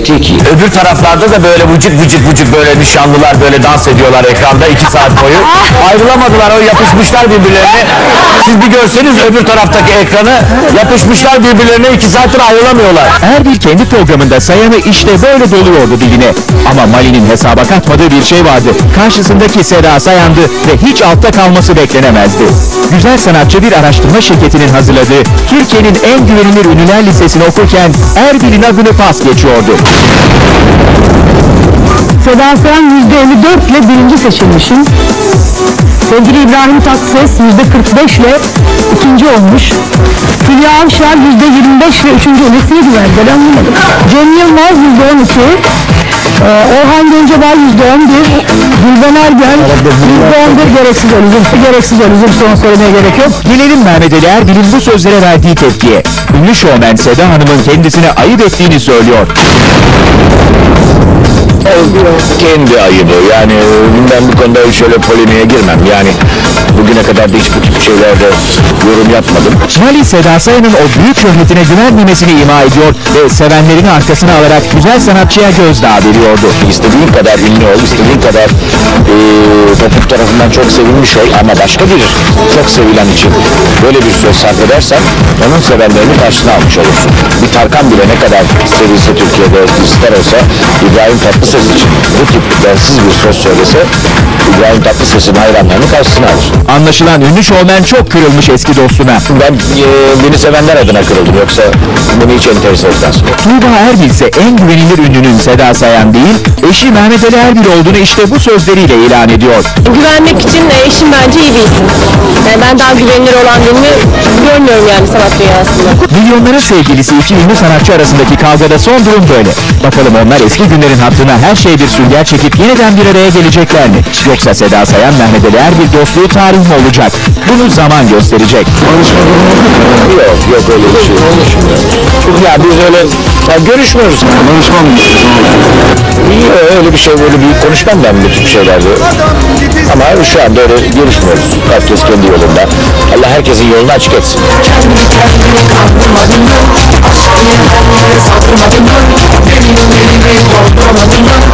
ki. Öbür taraflarda da böyle vıcık böyle nişanlılar böyle dans ediyorlar ekranda 2 saat boyu. Ayrılamadılar, o yapışmışlar birbirlerine. Siz bir görseniz öbür taraftaki ekranı, yapışmışlar birbirlerine, 2 saattir ayrılamıyorlar. Erbil kendi programında Sayan'ı işte böyle doluyordu diline. Ama Mali'nin hesaba katmadığı bir şey vardı. Karşısındaki Seda Sayan'dı ve hiç altta kalması beklenemezdi. Güzel sanatçı bir araştırma şirketinin hazırladığı Türkiye'nin en güvenilir ünlüler listesini okurken Erbil'in adını pas geçiyordu. Seda Sayan %54 ile birinci seçilmişim. Sevgili İbrahim Tatlıses %45 ile ikinci olmuş. Hülya Avşar %25 ile üçüncü. Nesiydi ben anlamadım. Cem Yılmaz %12. Orhan Gencebay %11. Gülben Ergen %11. Gereksiz ölüzüm. Son söylemeye gerek yok. Gelelim Mehmet Ali Erbil'in bu sözlere verdiği tepkiye. Ünlü şovmen Seda Hanım'ın kendisine ayıp ettiğini söylüyor. Kendi ayıbı, yani ben bu konuda şöyle polemiğe girmem, yani bugüne kadar da hiç bu tip şeylerde yorum yapmadım. Mali, Seda Sayan'ın o büyük şöhretine güvenmemesini ima ediyor ve sevenlerini arkasına alarak güzel sanatçıya gözdağı veriyordu. İstediğin kadar ünlü ol, istediğin kadar topluluk tarafından çok sevilmiş ol, ama başka bir çok sevilen için böyle bir söz sarf edersen onun sevenlerini karşına almış olursun. Bir Tarkan bile ne kadar sevilse Türkiye'de star olsa, İbrahim Tatlıses için bu tip bensiz bir söz söylese İbrahim Tatlıses'in hayranlarını karşısına alır. Anlaşılan ünlü şovmen çok kırılmış eski dostuna. Ben beni sevenler adına kırıldım, yoksa beni hiç enterese etmez. Tuğba Erbil ise en güvenilir ünlünün Seda Sayan değil, eşi Mehmet Ali Erbil olduğunu işte bu sözleriyle ilan ediyor. Güvenmek için eşim bence iyi bir isim. Yani ben daha güvenilir olan birini görmüyorum yani sanat dünyasında. Milyonların sevgilisi iki ünlü sanatçı arasındaki kavgada son durum böyle. Bakalım onlar eski günlerin hatırına her şey bir sünger çekip yeniden bir araya gelecekler mi? Yoksa Seda Sayan Mehmet Ali Erbil dostluğu tarih mi olacak? Bunu zaman gösterecek. Yok öyle bir şey. Ya biz öyle görüşmüyoruz. Konuşmam. Öyle bir şey, böyle büyük konuşmam ben bu tip şeylerde. Ama şu anda öyle görüşmüyoruz. Herkes kendi yolunda. Allah herkesin yolunu açık etsin. Aşk diye her yere saldırmadın mı? Benim elimi dolduramadın mı?